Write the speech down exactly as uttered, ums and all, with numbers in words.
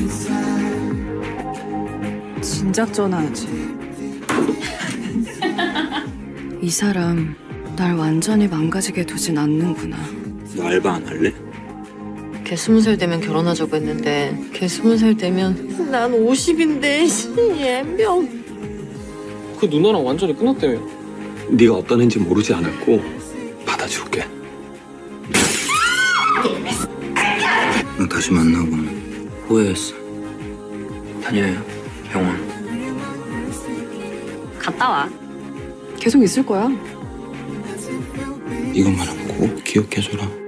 진작 전화하지. 이 사람 날 완전히 망가지게 두진 않는구나. 너 알바 안 할래? 걔 스무 살 되면 결혼하자고 했는데 걔 스무 살 되면 난 오십인데 예명. 그 누나랑 완전히 끝났다며. 네가 어떤 애인지 모르지 않았고 받아줄게. 너 다시 만나고는 후회했어. 다녀요, 병원. 갔다 와. 계속 있을 거야. 이것만은 꼭 기억해줘라.